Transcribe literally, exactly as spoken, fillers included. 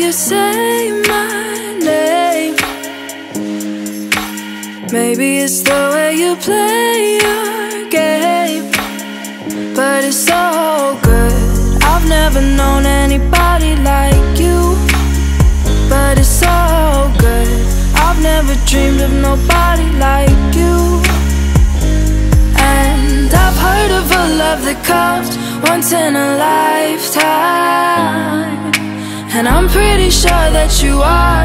you say my name. Maybe it's the way you play your game, but it's so good. I've never known anybody like you, but it's so good. I've never dreamed of nobody like you. And I've heard of a love that comes once in a lifetime, and I'm pretty sure that you are